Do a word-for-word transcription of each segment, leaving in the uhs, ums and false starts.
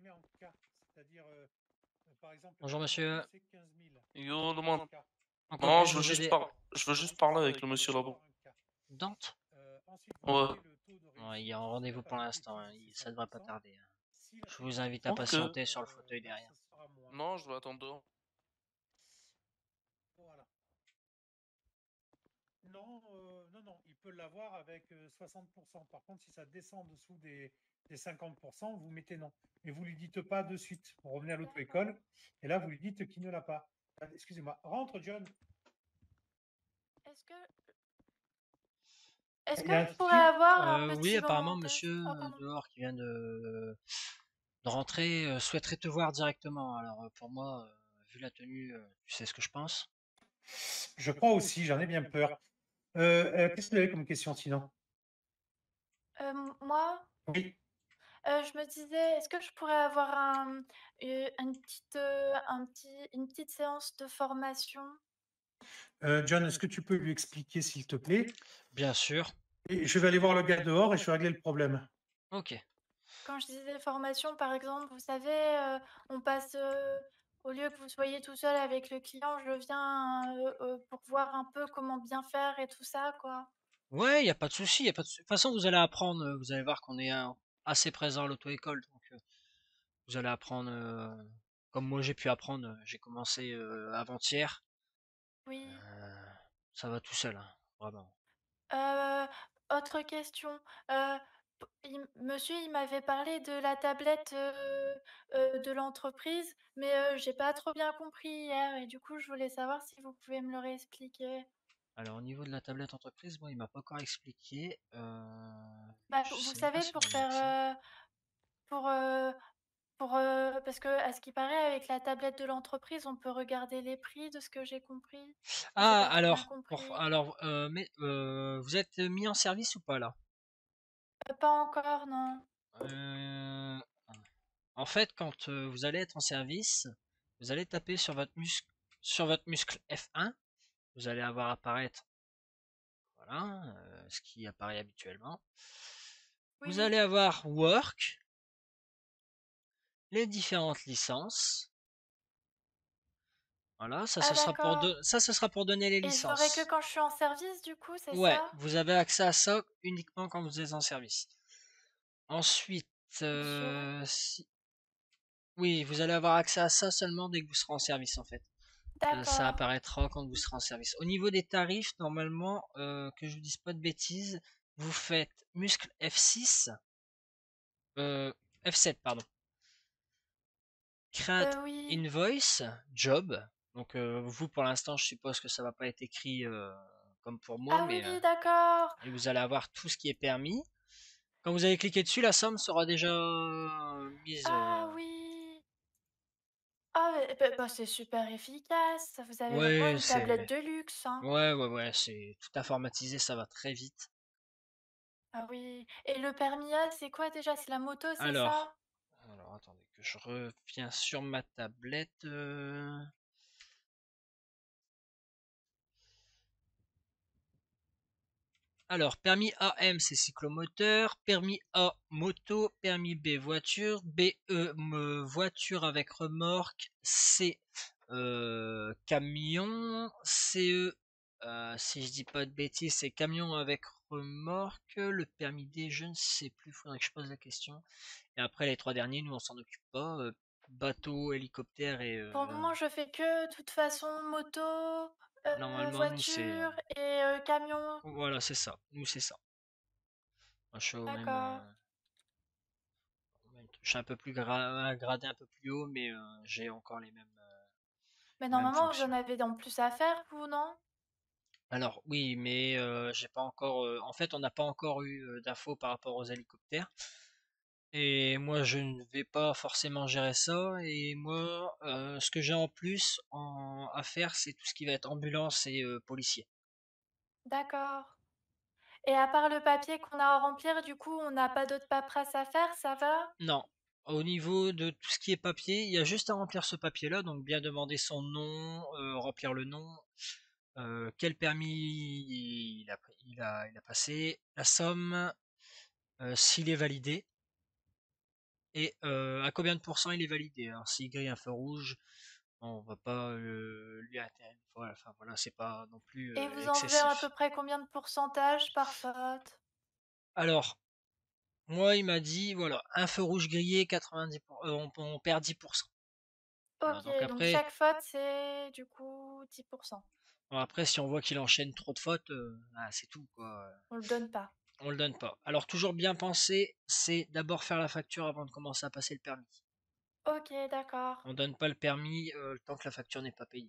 jamais en cas. C'est-à-dire, euh, par exemple, Bonjour quand on monsieur. c'est quinze mille. Yo, demande. En quoi Non, puis-je je veux vous juste aider? par... je veux juste parler avec le monsieur là-bas. Dante? Euh, ensuite, vous Ouais. mettez le taux de Ouais, il réussite, est en je sais pas, rendez-vous pas pour de l'instant, bêtises, hein, il- c'est ça devrait pas cinq pour cent. tarder, hein. Si la Je vous invite à Ok. patienter sur le euh, fauteuil là, derrière. ça sera moins. Non, je vais attendre dehors. Voilà. Non, euh, non, non, il peut l'avoir avec euh, soixante pour cent. Par contre, si ça descend en dessous des, des cinquante pour cent, vous mettez non. Mais vous lui dites pas de suite. Vous revenez à l'auto-école et là, vous lui dites qu'il ne l'a pas. Ah, excusez-moi. Rentre, John. Est-ce que, est-ce Il y a que un je pourrais fil. avoir un Euh, oui, petit apparemment volontaire? monsieur Oh, euh, pardon. dehors qui vient de, de rentrer euh, souhaiterait te voir directement. Alors euh, pour moi, euh, vu la tenue, euh, tu sais ce que je pense. Je crois aussi, j'en ai bien peur. Euh, euh, Qu'est-ce que vous avez comme question sinon? Euh, moi, Oui. euh, je me disais, est-ce que je pourrais avoir un, euh, une petite, euh, un petit, une petite séance de formation? Euh, John, est-ce que tu peux lui expliquer, s'il te plaît? Bien sûr. Et je vais aller voir le gars dehors et je vais régler le problème. Ok. Quand je disais formation, par exemple, vous savez, euh, on passe, euh, au lieu que vous soyez tout seul avec le client, je viens euh, euh, pour voir un peu comment bien faire et tout ça, quoi. Ouais, il y a pas de souci, y a pas de, sou- de toute façon vous allez apprendre, euh, vous allez voir qu'on est euh, assez présent à l'auto-école, donc euh, vous allez apprendre euh, comme moi j'ai pu apprendre. euh, J'ai commencé euh, avant-hier. Oui. Euh, Ça va tout seul, hein, vraiment. Euh, autre question. Euh, p- il- monsieur, il m'avait parlé de la tablette euh, euh, de l'entreprise, mais euh, j'ai pas trop bien compris hier, et du coup, je voulais savoir si vous pouvez me le réexpliquer. Alors au niveau de la tablette entreprise, moi il m'a pas encore expliqué. Euh, Bah, je vous vous sais même pas savez, si pour on a accès. faire, euh, pour, euh, pour, euh, parce que à ce qui paraît, avec la tablette de l'entreprise, on peut regarder les prix de ce que j'ai compris. Mais j'ai Ah pas trop bien alors, pour, compris. alors, euh, mais euh, vous êtes mis en service ou pas là? Euh, pas encore, non. Euh, En fait, quand euh, vous allez être en service, vous allez taper sur votre muscle, sur votre muscle F un. Vous allez avoir apparaître, voilà, euh, ce qui apparaît habituellement. Vous Oui. allez avoir Work, les différentes licences. Voilà, ça Ah, ce sera pour d'accord. de, ça ce sera pour donner les Et je l'aurai que licences. quand je suis en service, du coup, c'est Ouais, ça? vous avez accès à ça uniquement quand vous êtes en service. Ensuite, Monsieur. euh, si- oui, vous allez avoir accès à ça seulement dès que vous serez en service en fait. Euh, ça D'accord. apparaîtra quand vous serez en service. Au niveau des tarifs, normalement, euh, que je vous dise pas de bêtises, vous faites muscle F six, euh, F sept pardon. Create Euh, oui. invoice, job. Donc euh, vous pour l'instant, je suppose que ça va pas être écrit euh, comme pour moi, Ah oui, mais euh, d'accord. et vous allez avoir tout ce qui est permis. Quand vous allez cliquer dessus, la somme sera déjà euh, mise. euh, Ah oui. Ah, mais- bah, bah, c'est super efficace. Vous avez vraiment Ouais, une tablette c'est. de luxe, hein. Ouais, ouais, ouais, c'est tout informatisé, ça va très vite. Ah oui. Et le permis A, c'est quoi déjà? C'est la moto, c'est Alors, ça? alors attendez que je reviens sur ma tablette. euh. Alors, permis A M, c'est cyclomoteur. Permis A, moto. Permis B, voiture. B E, me- voiture avec remorque. C, euh, camion. C E, euh, si je dis pas de bêtises, c'est camion avec remorque. Le permis D, je ne sais plus, faudrait que je pose la question. Et après, les trois derniers, nous, on s'en occupe pas. euh, bateau, hélicoptère et... Pour le euh, moment, je fais que, de toute façon, moto, euh, normalement, nous, c'est... euh, voiture et euh, camion. voilà, c'est ça. Nous, c'est ça. Moi, je suis au même... D'accord. euh, Je suis un peu plus gra- gradé un peu plus haut, mais euh, j'ai encore les mêmes, euh, Mais mêmes normalement, vous en fonctions. avez en plus à faire, vous, non? Alors oui, mais euh, j'ai pas encore. euh, en fait, on n'a pas encore eu euh, d'infos par rapport aux hélicoptères. Et moi, je ne vais pas forcément gérer ça. Et moi, euh, ce que j'ai en plus en- à faire, c'est tout ce qui va être ambulance et euh, policier. D'accord. Et à part le papier qu'on a à remplir, du coup, on n'a pas d'autres paperasses à faire, ça va? Non. Au niveau de tout ce qui est papier, il y a juste à remplir ce papier-là, donc bien demander son nom, euh, remplir le nom, euh, quel permis il a, il a, il a passé, la somme, euh, s'il est validé, et euh, à combien de pourcents il est validé. Alors s'il grille un feu rouge, on va pas euh, lui atteindre. Voilà, enfin voilà, c'est pas non plus Et euh, vous enlevez à peu excessif. près combien de pourcentage par faute? Alors, moi il m'a dit, voilà, un feu rouge grillé, quatre-vingt-dix pour- euh, on, on perd dix pour cent. Voilà, donc OK, donc après, chaque faute, c'est du coup dix pour cent. bon, après si on voit qu'il enchaîne trop de fautes, euh, ah, c'est tout quoi. On le donne pas. On le donne pas. Alors toujours bien penser, c'est d'abord faire la facture avant de commencer à passer le permis. OK, d'accord. On donne pas le permis euh, tant que la facture n'est pas payée.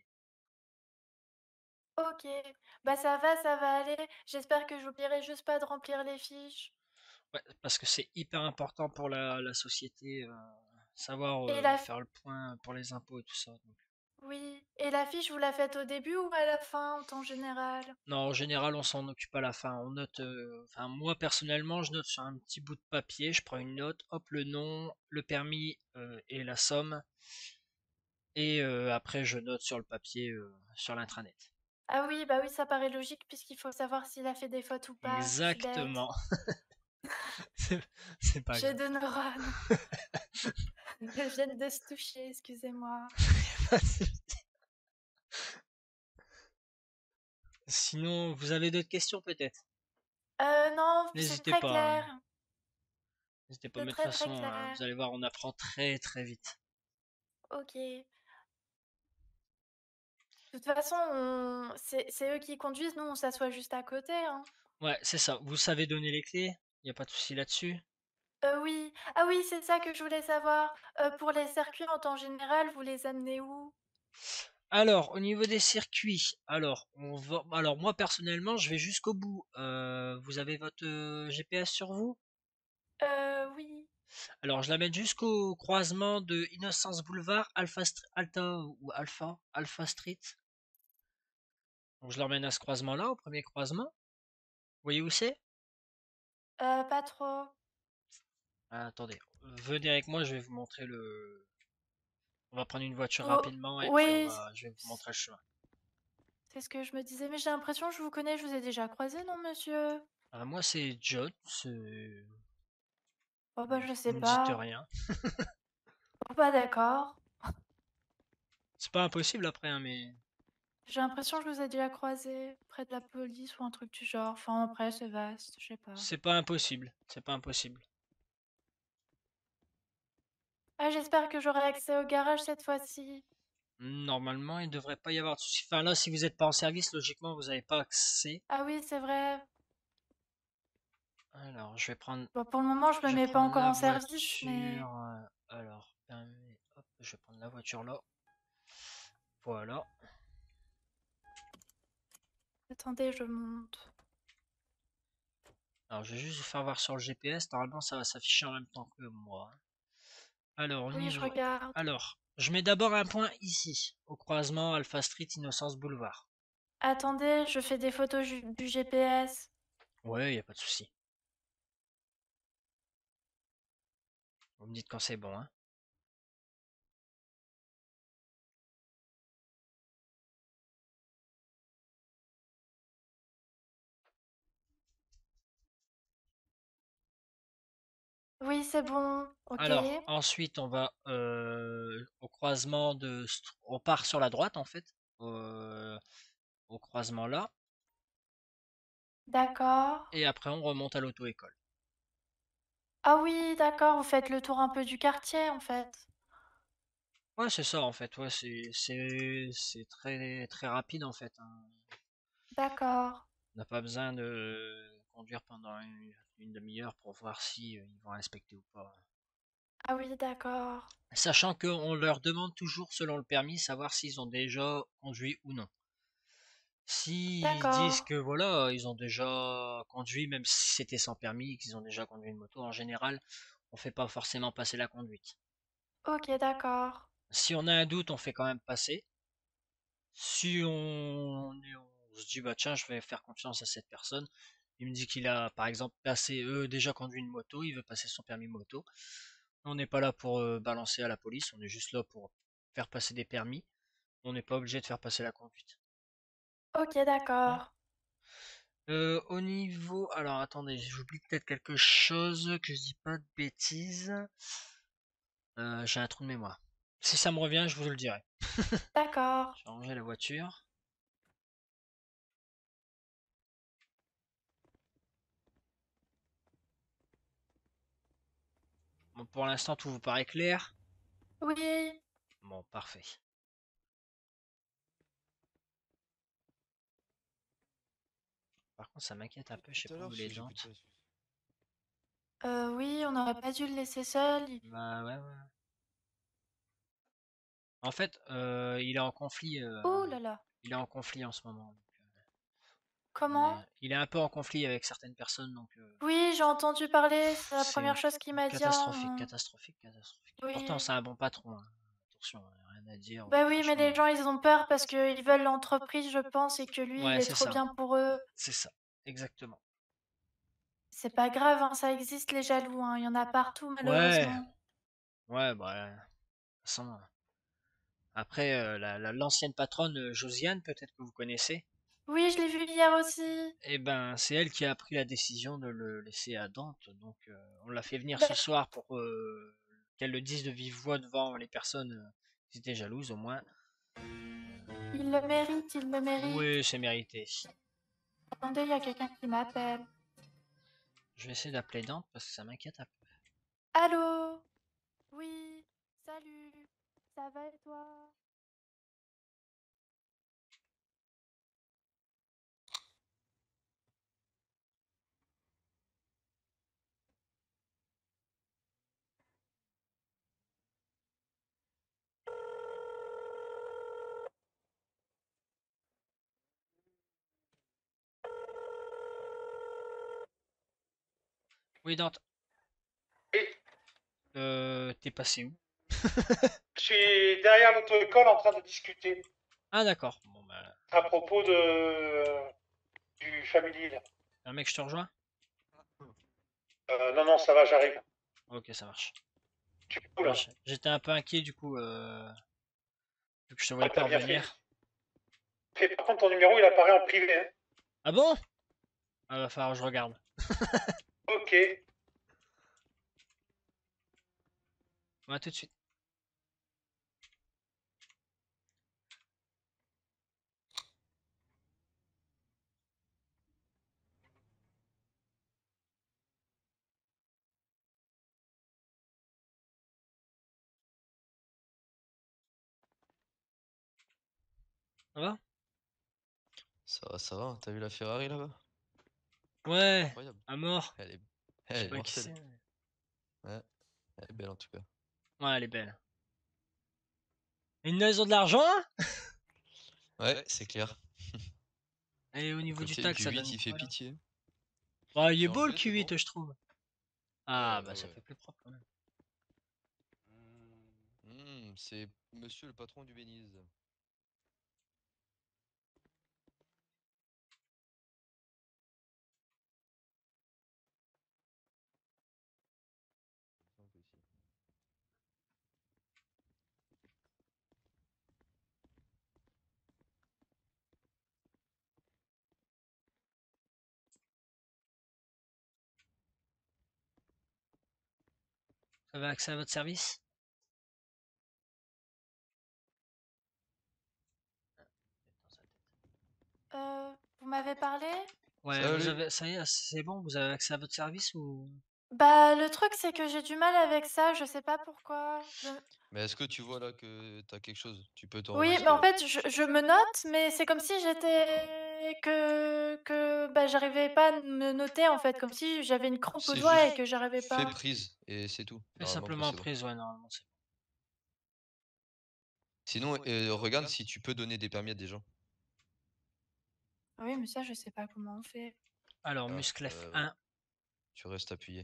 OK. Bah, ça va, ça va aller. J'espère que j'oublierai juste pas de remplir les fiches. Ouais, parce que c'est hyper important pour la, la société, euh, savoir Et euh, la faire le point pour les impôts et tout ça. Donc. oui, et la fiche, vous la faites au début ou à la fin, en temps général? Non, en général, on s'en occupe à la fin. On note, euh, enfin moi personnellement, je note sur un petit bout de papier. Je prends une note, hop, le nom, le permis euh, et la somme. Et euh, après, je note sur le papier, euh, sur l'intranet. Ah oui, bah oui, ça paraît logique puisqu'il faut savoir s'il a fait des fautes ou pas. Je suis bête. Exactement. C'est c'est pas J'ai grave. deux neurones. Elles viennent de se toucher, excusez-moi. Sinon, vous avez d'autres questions peut-être? Euh, non, c'est N'hésitez très pas, hein. clair. N'hésitez pas, C'est mais de toute très très façon, euh, clair. vous allez voir, on apprend très très vite. Ok. De toute façon, on... c'est c'est eux qui conduisent, nous on s'assoit juste à côté, hein. Ouais, c'est ça. Vous savez donner les clés? Il n'y a pas de souci là-dessus. Euh, oui. Ah oui, c'est ça que je voulais savoir. Euh, pour les circuits en temps général, vous les amenez où? Alors, au niveau des circuits, alors, on va, alors moi personnellement, je vais jusqu'au bout. Euh, vous avez votre euh, G P S sur vous? Euh, oui. Alors, je la mets jusqu'au croisement de Innocence Boulevard, Alpha, Str- Alta ou Alpha, Alpha Street. Donc, je l'emmène à ce croisement-là, au premier croisement. Vous voyez où c'est? Euh, pas trop. Ah, attendez, venez avec moi, je vais vous montrer le. On va prendre une voiture Oh, rapidement et puis on oui, va, je vais vous montrer le chemin. c'est ce que je me disais, mais j'ai l'impression que je vous connais, je vous ai déjà croisé, non, monsieur? Ah, moi, c'est John. C'est. Oh bah je Vous sais me dites pas. rien. Oh bah d'accord. C'est pas impossible après, hein, mais J'ai l'impression que je vous ai déjà croisé près de la police ou un truc du genre. Enfin après c'est vaste, je sais pas. c'est pas impossible. C'est pas impossible. Ah j'espère que j'aurai accès au garage cette fois-ci. Normalement, il devrait pas y avoir de soucis. Enfin, là, si vous n'êtes pas en service, logiquement, vous n'avez pas accès. Ah oui c'est vrai. Alors, je vais prendre, Bon, pour le moment je me je vais mets pas prendre encore la en service mais... voiture. euh, Alors, permis, hop, je vais prendre la voiture là. Voilà. Attendez je monte. Alors, je vais juste vous faire voir sur le G P S. Normalement, ça va s'afficher en même temps que moi. Alors, au Oui je niveau. regarde. Alors, je mets d'abord un point ici, au croisement Alpha Street, Innocence Boulevard. Attendez, je fais des photos ju- du G P S. Ouais, y a pas de souci. Vous me dites quand c'est bon, hein. Oui c'est bon, ok. Alors, ensuite, on va euh, au croisement de. Str- On part sur la droite, en fait. euh, au croisement là. D'accord. Et après, on remonte à l'auto-école. Ah oui d'accord, vous faites le tour un peu du quartier en fait. Ouais, c'est ça, en fait. Ouais, c'est c'est c'est très très rapide, en fait, hein. D'accord. On n'a pas besoin de conduire pendant une, une demi-heure pour voir si euh, ils vont respecter ou pas. Ah oui d'accord. Sachant qu'on leur demande toujours, selon le permis, savoir s'ils ont déjà conduit ou non. S'ils disent D'accord. que voilà, ils ont déjà conduit, même si c'était sans permis, qu'ils ont déjà conduit une moto, en général, on fait pas forcément passer la conduite. Ok, d'accord. Si on a un doute, on fait quand même passer. Si on, on se dit bah tiens, je vais faire confiance à cette personne, il me dit qu'il a par exemple passé, euh, déjà conduit une moto, il veut passer son permis moto. On n'est pas là pour euh, balancer à la police, on est juste là pour faire passer des permis. On n'est pas obligé de faire passer la conduite. Ok, Hein. d'accord. Euh, au niveau, alors attendez, j'oublie peut-être quelque chose, que je dis pas de bêtises. Euh, j'ai un trou de mémoire. Si ça me revient, je vous le dirai. D'accord. Je vais ranger la voiture. Bon, pour l'instant, tout vous paraît clair? Oui. Bon, parfait. Par contre, ça m'inquiète un peu, je sais Tout à pas où l'heure, il est je- j'écoute Dante. pas. Euh, oui, on n'aurait pas dû le laisser seul. il- Bah ouais, ouais. En fait, euh, il est en conflit. euh, Oh là là. il est en conflit en ce moment. donc, euh, Comment? mais il est un peu en conflit avec certaines personnes, donc euh, Oui, j'ai entendu parler. C'est la c'est première chose qu'il m'a dit. catastrophique, en- catastrophique, catastrophique. Pourtant, Oui. c'est un bon patron. hein. Attention, hein, rien à dire. Bah oui, mais franchement. les gens, ils ont peur parce qu'ils veulent l'entreprise, je pense, et que lui, il Ouais, est c'est trop ça. bien pour eux. C'est ça, exactement. C'est pas grave, hein, ça existe les jaloux, hein. Il y en a partout, Ouais, malheureusement. ouais, bah, de toute façon. euh, Après, euh, la- la- l'ancienne patronne euh, Josiane, peut-être que vous connaissez. Oui, je l'ai vu hier aussi. Eh ben, c'est elle qui a pris la décision de le laisser à Dante. Donc, euh, on l'a fait venir ce D'ac- soir pour euh, qu'elle le dise de vive voix devant les personnes euh, qui étaient jalouses, au moins. Il le mérite, il le mérite. Oui, c'est mérité. Attendez, il y a quelqu'un qui m'appelle. Je vais essayer d'appeler Dante parce que ça m'inquiète un peu. Allô? Oui, salut. Ça va et toi? Oui, Dante, Et euh, t'es passé où? je suis derrière l'auto-école en train de discuter Ah, d'accord. Bon, bah, à propos de du Family là. un mec, je te rejoins? Euh, non, non, ça va, j'arrive. Ok, ça marche. Tu peux Non, là. j'- J'étais un peu inquiet du coup, euh, vu que je te Ah, voyais pas t'as bien fait. revenir. Et par contre, ton numéro, il apparaît en privé. Hein. Ah bon? Ah, va falloir que je regarde. Ok. Bon, à tout de suite. Ça va? Ça va, ça va. T'as vu la Ferrari là-bas? Ouais, Incroyable. à mort. Elle est, Je elle sais est pas qui mortelle. c'est. Ouais, elle est belle en tout cas. Ouais, elle est belle. Une maison de l'argent, hein? Ouais, c'est clair. Et au niveau du Côté tax, ça Q huit, donne il fait quoi là? pitié. Bah, il est C'est beau le enlevé, c'est Q huit, bon. je trouve. Ah, Ouais, bah ouais, ça ouais. fait plus propre quand même. Hmm, c'est monsieur le patron du Beniz. Vous avez accès à votre service? Euh, vous m'avez parlé? Ouais, vous Salut. avez, ça y est, c'est bon, vous avez accès à votre service ou? Bah, le truc, c'est que j'ai du mal avec ça, je sais pas pourquoi. Je... Mais est-ce que tu vois là que t'as quelque chose? Tu peux Oui, mais t'enregistrer en là. fait, je, je me note, mais c'est comme si j'étais... que... que... bah, j'arrivais pas à me noter, en fait, comme si j'avais une crampe au C'est doigt et juste que j'arrivais fais pas. prise et c'est tout. Fais Normalement après simplement c'est bon. prise, ouais, normalement c'est bon. Sinon, euh, regarde si tu peux donner des permis à des gens. Oui, mais ça, je sais pas comment on fait. Alors, Ah, muscle F euh, un, tu restes appuyé.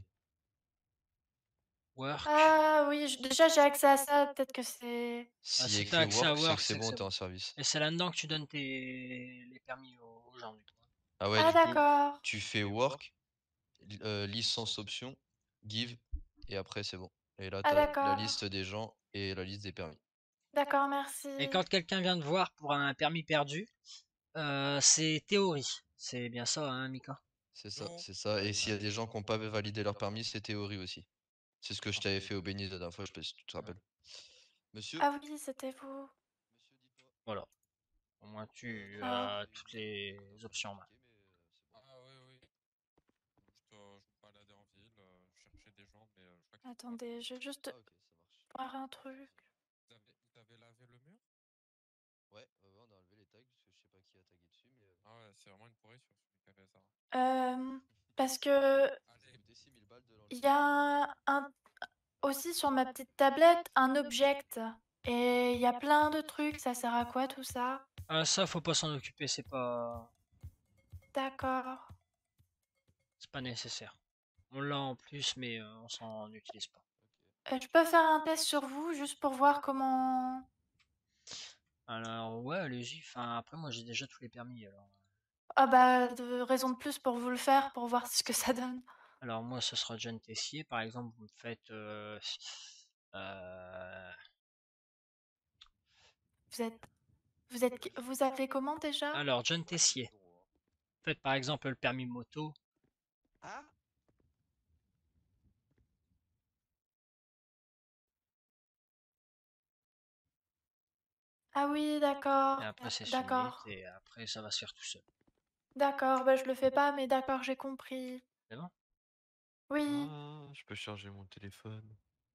work. Ah oui, je- déjà, j'ai accès à ça, peut-être que c'est... Ah, S'il y a si t'as écrit accès à work, c'est work, que c'est c'est que bon, c'est t'es bon. en service. Et c'est là-dedans que tu donnes tes... les permis aux, aux gens, du coup. Ah ouais, Ah du coup, d'accord. tu fais work, li- euh, licence option, give, et après c'est bon. Et là, Ah t'as la d'accord. liste des gens et la liste des permis. D'accord, merci. Et quand quelqu'un vient te voir pour un permis perdu, euh, c'est théorie. C'est bien ça, hein, Mika? C'est ça, c'est ça. Et s'il y a des gens qui n'ont pas validé leur permis, c'est théorie aussi. C'est ce que je t'avais fait au béni la dernière fois, je sais pas si tu te rappelles. Monsieur, Ah oui, c'était vous. monsieur, dis-toi. Voilà. Au moins Euh, tu non, Ah. as j'ai toutes une mission les pour, euh, options en main. communiquer, mais, euh, c'est bon. Ah oui, oui. Juste, euh, je me baladais en ville, euh, je cherchais des gens, mais euh, je crois qu'ils sont pas là. Attendez, je vais juste Ah, ok, ça marche. voir un truc. Vous avez, vous avez lavé le mur? Ouais, ouais, ouais, on a enlevé les tags, parce que je sais pas qui a tagué dessus, mais. euh, Ah ouais, c'est vraiment une pourriture celui qui a fait ça. Euh, parce que Allez, Ça a coûté six mille balles de il l'enlever. y a un, aussi sur ma petite tablette un object. Et il y a plein de trucs. Ça sert à quoi tout ça? Ah ça faut pas s'en occuper, c'est pas D'accord. c'est pas nécessaire. On l'a en plus mais euh, on s'en utilise pas. Ok. Euh, je peux faire un test sur vous juste pour voir comment. Alors ouais allez-y, enfin après moi j'ai déjà tous les permis alors. Ah bah, de raison de plus pour vous le faire, pour voir ce que ça donne. Alors moi ce sera John Tessier par exemple, vous me faites euh, euh, Vous êtes. Vous êtes. qui- Vous appelez comment déjà? alors John Tessier. Faites par exemple le permis moto. Ah, Ah oui, d'accord. Et après c'est D'accord. summit et après ça va se faire tout seul. D'accord, bah je le fais pas, mais d'accord, j'ai compris. C'est bon? Oui, Ah, je peux charger mon téléphone.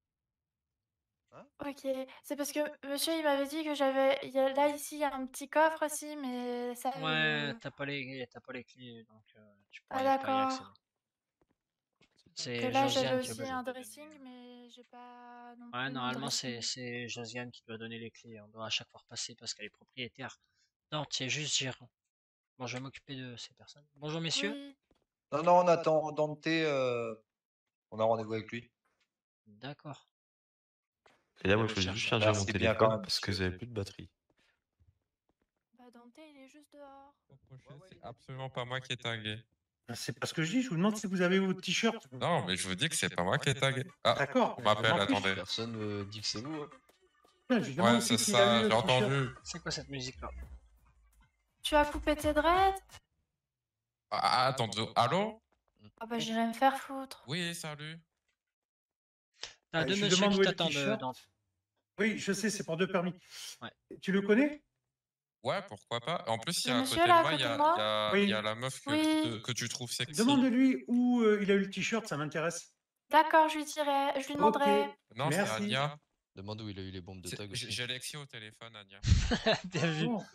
ok. C'est parce que monsieur, il m'avait dit que j'avais. il y a- Là, ici, il y a un petit coffre aussi, mais ça. Ouais, euh, t'as pas les t'as pas les clés donc euh, tu Ah, pourrais pas y d'accord. accéder. Que C'est là, j'avais Josiane qui est aussi obligée. un dressing, mais j'ai pas non Ouais, plus mon normalement c'est dressing. c'est Josiane qui doit donner les clés. On doit à chaque fois repasser parce qu'elle est propriétaire. Non, tu es juste gérant. Bon, je vais m'occuper de ces personnes. Bonjour messieurs. Oui. Non, non, on attend Dante, euh, on a rendez-vous avec lui. D'accord. Et là, Je moi, le il faut juste cherche. charger mon Merci bien quand téléphone même, parce que monsieur. j'avais plus de batterie. Bah, Dante, il est juste dehors. C'est absolument pas moi qui ai tagué. Ah, c'est pas ce que je dis, je vous demande si vous avez votre t-shirt. Non, mais je vous dis que c'est pas moi qui ai tagué. Ah, D'accord. on m'appelle, je m'en fiche. attendez. personne euh, dit que c'est vous. Hein. Putain, je demande Ouais, aussi c'est s'il a ça, eu le j'ai t-shirt. entendu. C'est quoi cette musique là? Tu as coupé tes dreads? Ah, attendez, allô? Ah bah, j'irai me faire foutre. Oui, salut. T'as Euh, deux je lui monsieur demande qui où est le t'attendent t-shirt. dans. Oui, je sais, c'est pour deux permis. Ouais. Tu le connais? Ouais, pourquoi pas. En plus, il y Le a à monsieur, côté là, de à moi, il y côté a, de moi il y a- Oui. il y a la meuf que, Oui. qui te- que tu trouves sexy. Demande-lui où euh, il a eu le t-shirt, ça m'intéresse. D'accord, je lui dirai, je lui demanderai. Ok, Non, c'est merci. Ania. Demande où il a eu les bombes de C'est- tag J'ai aussi. j'ai Lexi au téléphone, Ania. Bien vu. Bon.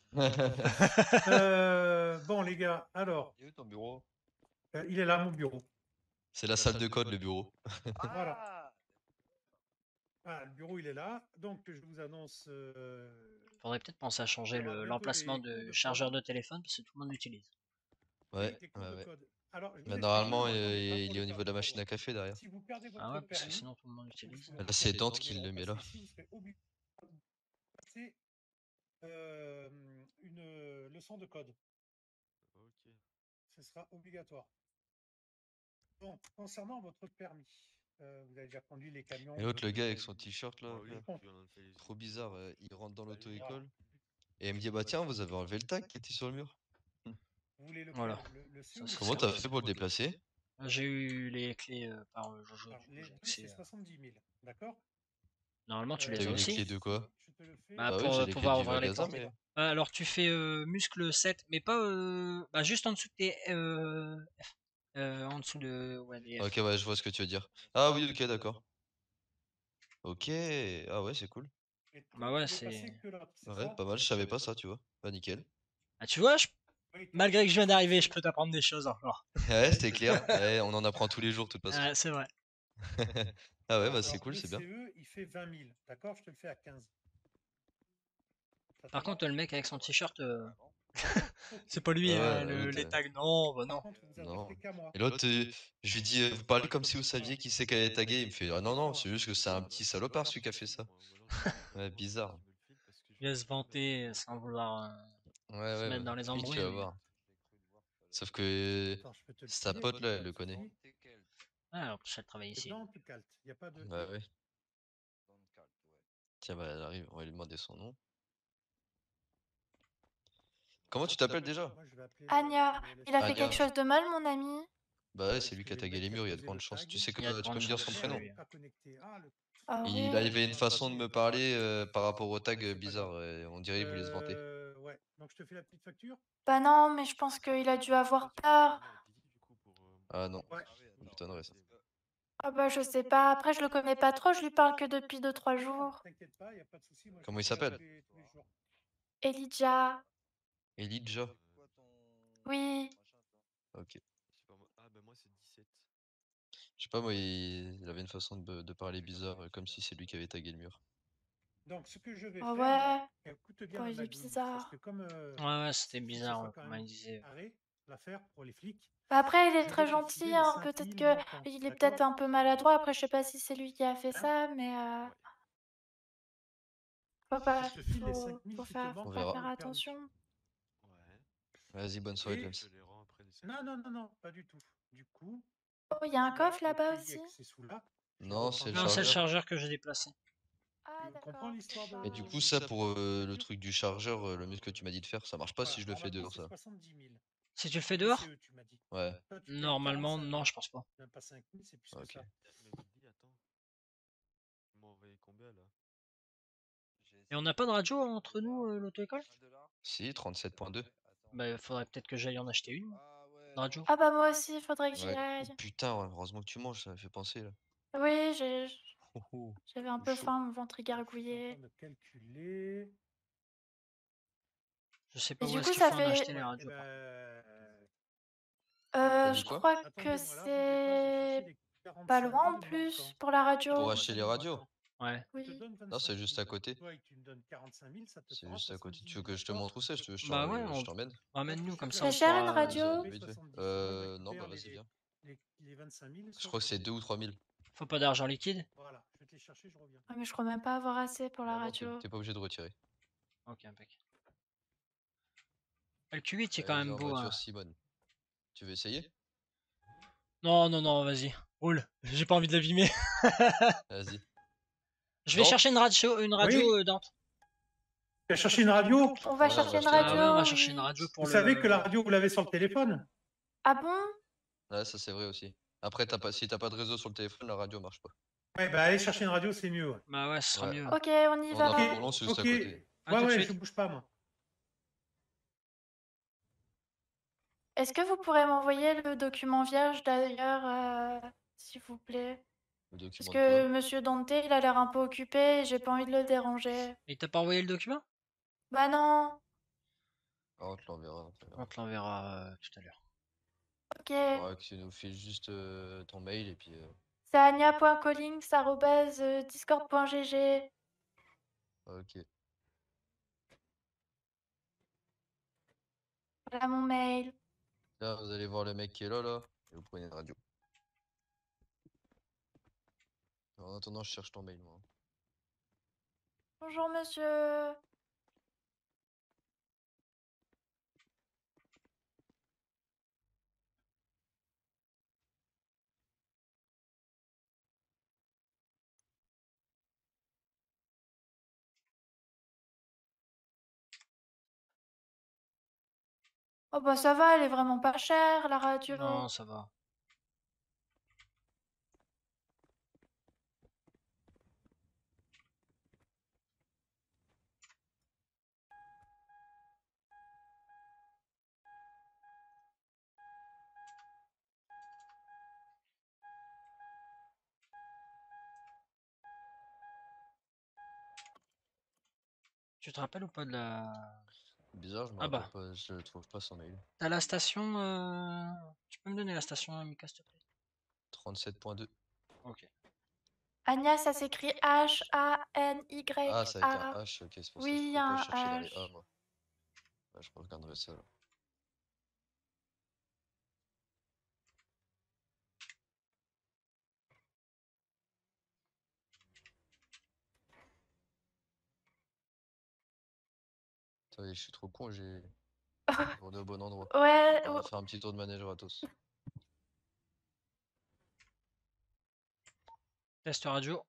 Euh, bon, les gars, alors, Il est où ton bureau? euh, il est là, mon bureau. C'est la salle de code, le bureau. Voilà. Ah, le bureau, il est là. Donc, je vous annonce. euh, Faudrait peut-être penser à changer il y aura le- bientôt l'emplacement des cours de de chargeur code. de téléphone parce que tout le monde l'utilise. Ouais, des cours ouais, de ouais. code. Alors, je vous Mais explique, normalement, non, euh, attendez, pas il pour est au les niveau de la permis machine à poids café derrière. lourds. Si vous perdez votre Ah ouais, parce que permis, sinon tout le monde il l'utilise. faut Là, c'est Dante qui pour le met là. repasser ici, vous serez obligé de passer euh, une euh, leçon de code. Ok. Ce sera obligatoire. Bon, concernant votre permis, euh, vous avez déjà conduit les camions. Et l'autre, le vous gars avez avec son déjà- t-shirt là, Bah oui, là, Bon. tu en as fait les trop yeux. bizarre. euh, Il rentre dans l'auto-école Voilà. et il me dit bah tiens, vous avez enlevé le tag qui était sur le mur. Vous voulez lequel? Voilà. Le, le C Ça, ou le c'est Comment C? t'as fait pour le déplacer? J'ai eu les clés euh, par euh, Jojo, Alors, du coup les j'ai deux, accès. c'est euh, soixante-dix mille, d'accord? Normalement tu Euh, les T'as as eu les aussi. clés de quoi? Je te le fais. Bah, Bah oui, pour j'ai euh, les clés pouvoir du ouvrir les magasin, portes. mais. Euh, alors tu fais euh, muscle sept, mais pas euh, bah, juste en dessous de tes euh, F. Euh, en dessous de ouais, des F. Ok, ouais, je vois ce que tu veux dire. Ah oui, ok, d'accord. Ok, ah ouais, c'est cool. Et toi, Bah ouais, tu veux passer c'est. que l'autre, c'est Ouais, ça? pas mal, je savais pas ça, tu vois. Bah nickel. Ah, tu vois, je- Oui, toi, malgré tu que je veux viens d'arriver, passer je peux t'apprendre des choses encore. Ouais, c'était clair. Ouais, on en apprend tous les jours, de toute façon. Ah, c'est vrai. Ah ouais, bah c'est Alors, cool, le c'est bien. C E, il fait vingt mille, d'accord? Je te le fais à quinze. Ça te Par va? contre, le mec avec son t-shirt, euh, Ok. c'est pas lui, Ouais, hein, ouais, le- l'autre, les euh, tags, non, bah Par non. contre, vous non. adressez qu'à moi. Et l'autre, euh, je lui dis, euh, vous parlez comme si vous saviez qui c'est qu'elle est taguée. Il me fait, ah non, non, c'est juste que c'est un petit salopard celui qui a fait ça. Ouais, bizarre. Il va se vanter sans vouloir euh, Ouais, se ouais, mettre bah, dans les lui, embrouilles. tu vas mais- voir. Sauf que Attends, je peux te le sa filer, pote là, elle pas le de connaît. souci. Ah, alors, elle travaille C'est ici. Dante Calt, il n'y a pas de. Bah ouais. Tiens, bah elle arrive, on va lui demander son nom. Comment tu t'appelles déjà? Moi, je vais appeler le- Anya, le- le- il a fait Anya. quelque chose de mal, mon ami? Bah ouais, c'est lui Parce qui a que les tagué mecs les qui murs, il y a de apposaient grandes le chances. Tu tag, sais Il y a de que tu peux grandes me dire chances son que le ce soit prénom? lui. serveur pas connecté. Ah, le... Ah Il ouais. avait une façon de me parler euh, par rapport au tag Ouais, euh, c'est pas bizarre. grave. euh, On dirait qu'il voulait se vanter. Euh, ouais, donc je te fais la petite facture. Bah non, mais je pense qu'il a dû avoir peur. Ah non, Ouais. ça m'étonnerait ça. Ah bah je sais pas, après je le connais pas trop, je lui parle que depuis deux trois jours. T'inquiète pas, y a pas de souci. Moi, je Comment le il connais s'appelle? tous les- tous les jours. Elijah. Elijah. Oui. Ok. Ah bah moi c'est dix-sept. Je sais pas, moi, il, il avait une façon de, de parler bizarre, euh, comme si c'est lui qui avait tagué le mur. Donc, ce que je vais Ah faire, ouais. écoute bien Bon, la il est magouille, parce bizarre. que comme euh, Ouais, ouais, c'était il faut que ce bizarre, soit ouais, quand comment même il disait. carré, l'affaire pour les flics, Bah après, il est je très vais te gentil, filer les hein. cinq Peut-être mille que manquants, il est d'accord? peut-être un peu maladroit. Après, je sais pas si c'est lui qui a fait Hein? ça, mais euh, Ouais. faut pas, Je te file les faut, cinq mille faut qui te faire, manquent faut On pas verra. faire pour le permis. attention. Ouais. Vas-y, bonne soirée, Et- James. Je les rends après les Non, non, non, non, pas du tout. Du coup, Oh, il y a un tu as coffre le là-bas crédit aussi. avec ces sous-là. Je les Non, reprends c'est le bien. Non, c'est le chargeur. chargeur que j'ai déplacé. Ah Tu comprends d'accord. l'histoire c'est de- pas- Et du coup, ça, pour euh, le truc du chargeur, euh, le mieux que tu m'as dit de faire, ça marche pas Voilà, si je le fais normalement, dehors, c'est ça. soixante-dix mille. Si tu le fais B dehors? C E, tu m'as dit. Ouais. Toi, tu payes Normalement, quarante-cinq non, mille. je pense pas. Même pas cinq mille, c'est plus que Ok. ça. Mais Guigui, attends. Ils m'ont envoyé combien là? Et on n'a pas de radio entre nous, euh, l'auto-école? Si, trente-sept point deux. Bah, il faudrait peut-être que j'aille en acheter une. de radio. Ah bah moi aussi, il faudrait que j'y Ouais. aille. Oh, putain, ouais, heureusement que tu manges, ça me fait penser là. Oui, j'ai, Oh, oh. j'avais un C'est peu chaud. faim, mon ventre Je suis en gargouillé. train de calculer. Je sais Et pas où du est-ce coup, qu'il ça faut en fait, acheter les Ouais, eh radios. ben, par contre. euh, euh, dit je quoi? crois que attendez-moi là, bougez pas, je vais c'est chercher les pas quarante-cinq loin en mille plus manquants. pour la Pour radio. acheter les radios? Attends, Ouais. je te Oui. donne Non, vingt-cinq c'est juste mille. à côté. Toi, et tu me donnes quarante-cinq mille, ça te C'est fera juste à côté. soixante-dix Tu veux mille, que je te d'accord? montre où c'est? Je te- je Bah t'en- ouais, je on... t'emmène. ramène-nous comme ça. C'est on cher, pourra, une euh, radio? Vite fait. soixante-dix, Euh, on non, bah récupère vas-y, viens. les, les vingt-cinq mille Je sur crois que le c'est compte. deux ou trois mille. Faut pas d'argent liquide? Voilà, je vais te les chercher, je reviens. Ah, mais je crois même pas avoir assez pour la Bah non, t'es radio. t'es pas obligé de retirer. Ok, impec. Le Q huit, c'est quand Allez, même viens en beau. voiture, Hein. Simone. Tu veux essayer? Non, non, non, vas-y. Roule. J'ai pas envie de l'abîmer. Vas-y. Je vais Dante? chercher une radio, une radio Oui. euh, Dante. Tu as cherché une radio? On va Ouais, on chercher va une acheter une Ah radio. ouais, on va oui. chercher une radio pour Vous le... savez que la radio, vous l'avez sur le téléphone? Ah bon? Ouais, ça c'est vrai aussi. Après, t'as pas, si t'as pas de réseau sur le téléphone, la radio marche pas. Ouais, bah allez chercher une radio, c'est mieux. ouais. Bah ouais, ce sera Ouais. mieux. Ok, on y On a va. fait pour long, c'est juste Ok. à côté. À Ouais, tout de ouais, suite. je bouge pas, moi. Est-ce que vous pourrez m'envoyer le document vierge d'ailleurs, euh, s'il vous plaît? Le Parce document de que quoi? Monsieur Dante, il a l'air un peu occupé et j'ai pas envie de le déranger. Il t'a pas envoyé le document? Bah non. Ah, on te l'enverra. on te l'enverra. On te l'enverra euh, tout à l'heure. Ok. Ouais, que tu nous fais juste euh, ton mail et puis. euh, C'est ania.collings@discord.gg. Ok. Voilà mon mail. Là, vous allez voir le mec qui est là, là, et vous prenez une radio. En attendant, je cherche ton mail, moi. Bonjour monsieur. Oh bah ça va, elle est vraiment pas chère la radio. Non, ça va. Tu te rappelles ou pas de la... Bizarre, je me Ah rappelle bah. pas, je trouve pas son mail. T'as la station... euh, Tu peux me donner la station, Mika, s'il te plaît? trente-sept point deux. Ok. Anya, ça s'écrit H A N Y Ah, c'est avec un A. H, ok, c'est pour ça que Oui, je il y pouvais a pas un chercher dans les H. A, moi. Ouais, je regarderai ça, là. Attendez, je suis trop con, j'ai. On est au bon endroit. Ouais, On va faire un petit tour de manège gratos. Test radio.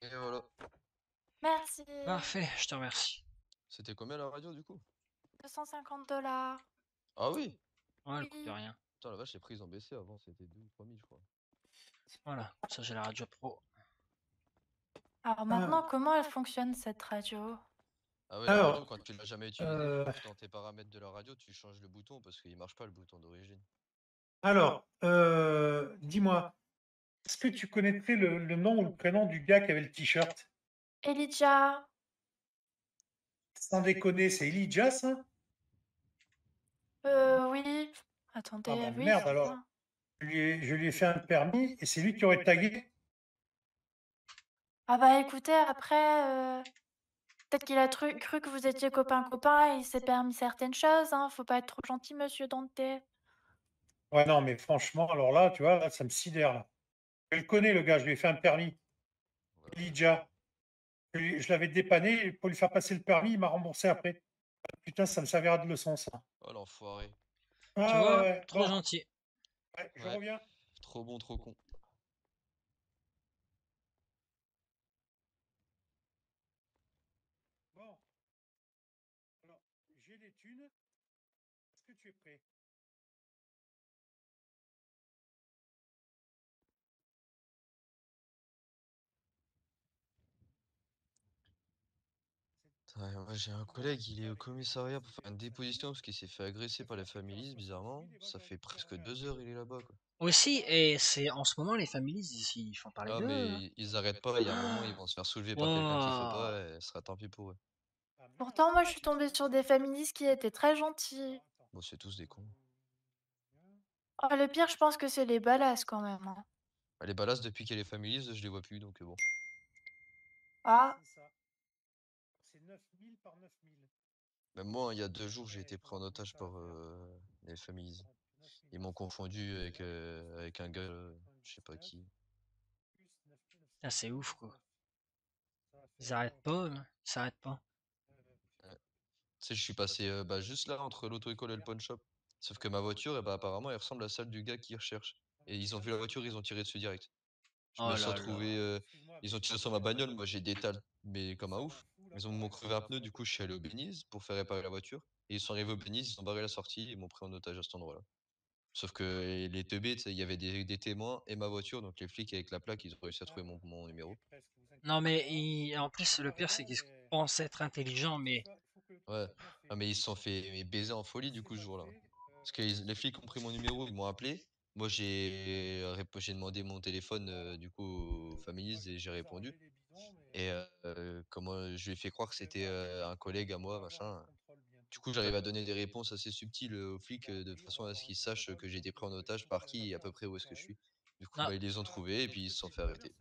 Et voilà. Merci. Parfait, je te remercie. C'était combien la radio du coup? deux cent cinquante dollars. Ah oui? Ouais, elle Oui. coûte rien. Putain, la vache, les prix ils ont baissé avant, c'était deux ou trois mille, je crois. Voilà, ça j'ai la radio pro. Alors maintenant, comment elle fonctionne cette radio? Ah ouais, la Alors, radio, quand tu l'as jamais utilisée, euh, faut que dans tes paramètres de la radio, tu changes le bouton parce qu'il marche pas le bouton d'origine. alors euh, dis-moi, est-ce que tu connaîtrais le, le nom ou le prénom du gars qui avait le t-shirt? Elijah. Sans déconner, c'est Elijah, ça? Euh, oui. Attendez, Ah bah oui, merde c'est alors. ça. Je lui, ai, je lui ai fait un permis et c'est lui qui aurait tagué. Ah bah écoutez, après, euh, peut-être qu'il a tru- cru que vous étiez copain-copain et il s'est permis certaines choses, hein. Faut pas être trop gentil, monsieur Dante. Ouais, non, mais franchement, alors là, tu vois, là, ça me sidère, là. Je le connais, le gars, je lui ai fait un permis. Ouais. Elijah. Je, lui- je l'avais dépanné pour lui faire passer le permis, il m'a remboursé après. Putain, ça me servira de leçon, ça. Oh l'enfoiré. Ah, Tu ouais, vois, ouais. trop Bon, gentil. ouais, je Ouais. reviens. Trop bon, trop con. Bon, alors, j'ai les thunes. Est-ce que tu es prêt? Putain, moi, j'ai un collègue, il est au commissariat pour faire une déposition parce qu'il s'est fait agresser par les families, bizarrement. Ça fait presque deux heures il est là-bas, quoi. Aussi, et c'est en ce moment les families, ils, ils font parler Ah, d'eux. hein. mais ils arrêtent pas, il y a un moment, ils vont se faire soulever par quelqu'un qu'il faut pas, Wow. et ce sera tant pis pour eux. Pourtant, moi, je suis tombée sur des féministes qui étaient très gentils. Bon, c'est tous des cons. Oh, le pire, je pense que c'est les balasses quand même, hein. Bah, les balasses, depuis qu'elle est familise, je les vois plus, donc euh, bon. Ah, C'est ça. C'est neuf mille par neuf mille. Même moi, il y a deux jours, j'ai été pris en otage par euh, les families. Ils m'ont confondu avec, euh, avec un gars, euh, je sais pas qui. Putain, c'est ouf quoi. Ils arrêtent pas, hein. Ils s'arrêtent pas. Ouais. Tu sais, je suis passé euh, bah, juste là entre l'auto-école et le pawn shop. Sauf que ma voiture, eh bah, apparemment, elle ressemble à celle du gars qui recherche. Et ils ont vu la voiture, ils ont tiré dessus direct. Je me Oh suis là retrouvé. là. euh, ils ont tiré sur ma bagnole, moi j'ai des tales, mais comme un ouf. Ils ont m'ont crevé un pneu, du coup je suis allé au Beniz pour faire réparer la voiture. Et ils sont arrivés au Beniz, ils ont barré la sortie et m'ont pris en otage à cet endroit-là. Sauf que les teubés, tu sais, il y avait des, des témoins et ma voiture, donc les flics avec la plaque, ils ont réussi à trouver mon, mon numéro. Non mais ils- en plus le pire c'est qu'ils pensent être intelligents mais Ouais, ah, mais ils se sont fait mais baiser en folie du coup ce jour-là. Parce que ils- les flics ont pris mon numéro, ils m'ont appelé. Moi j'ai répo- j'ai demandé mon téléphone euh, du coup aux families et j'ai répondu. Et euh, comment je lui ai fait croire que c'était euh, un collègue à moi, machin. Du coup, j'arrive à donner des réponses assez subtiles euh, aux flics euh, de façon à ce qu'ils sachent que j'ai été pris en otage par qui et à peu près où est-ce que je suis. Du coup, non. bah, ils les ont trouvés et puis ils se sont fait arrêter.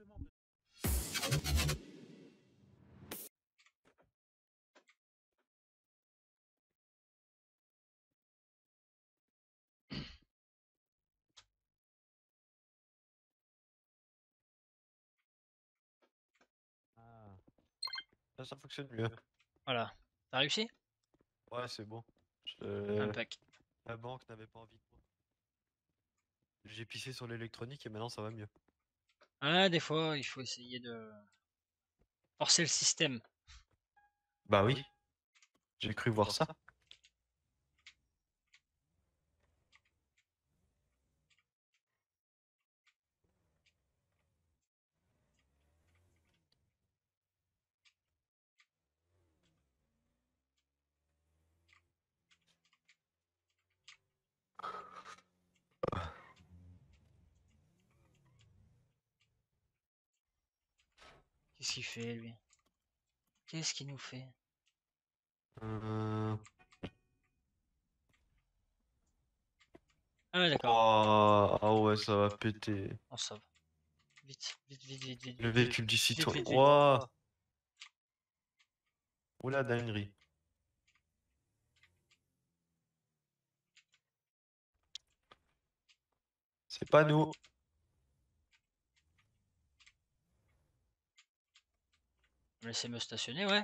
Ah. Là, ça fonctionne mieux. Voilà. T'as réussi? Ouais, c'est bon. Je- Impec. La banque n'avait pas envie de moi. J'ai pissé sur l'électronique et maintenant ça va mieux. Ah, des fois il faut essayer de forcer le système. Bah oui. J'ai cru voir ça. Qu'est-ce qu'il fait lui? Qu'est-ce qu'il nous fait? Euh... Ah ouais, d'accord. Oh, ah ouais, ça va péter. On sauve. Vite, vite, vite, vite, vite. Le vite, véhicule du vite, citoyen. vite, vite. Ouah. Oula, dinguerie. C'est pas nous. Laissez-me stationner, ouais.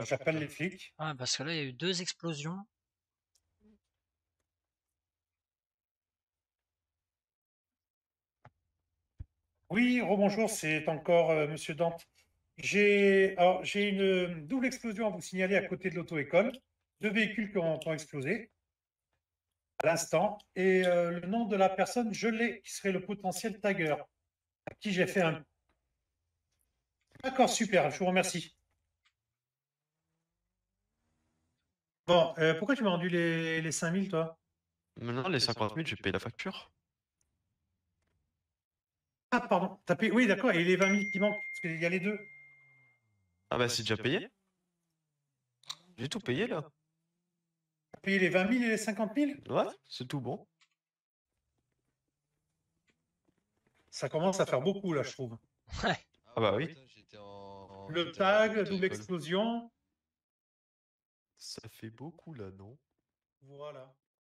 la J'appelle les porte. flics. Ah, parce que là, il y a eu deux explosions. Oui, rebonjour, c'est encore euh, Monsieur Dante. J'ai alors, j'ai une double explosion à vous signaler à côté de l'auto-école. Deux véhicules qui ont, qui ont explosé à l'instant. Et euh, le nom de la personne, je l'ai, qui serait le potentiel tagger, à qui j'ai fait un... D'accord, super, je vous remercie. Bon, euh, pourquoi tu m'as rendu les, les cinq mille, toi? Maintenant, les cinquante mille, j'ai payé la facture. Ah, pardon, t'as payé... Oui, d'accord, et les vingt mille qui manquent, parce qu'il y a les deux. Ah bah, c'est déjà payé. J'ai tout payé, là. T'as payé les vingt mille et les cinquante mille? Ouais, c'est tout bon. Ça commence à faire beaucoup, là, je trouve. Ouais. Ah bah oui. Putain, j'étais en- Le j'étais en tag, auto-école. double explosion. Ça fait beaucoup, là, non? Voilà.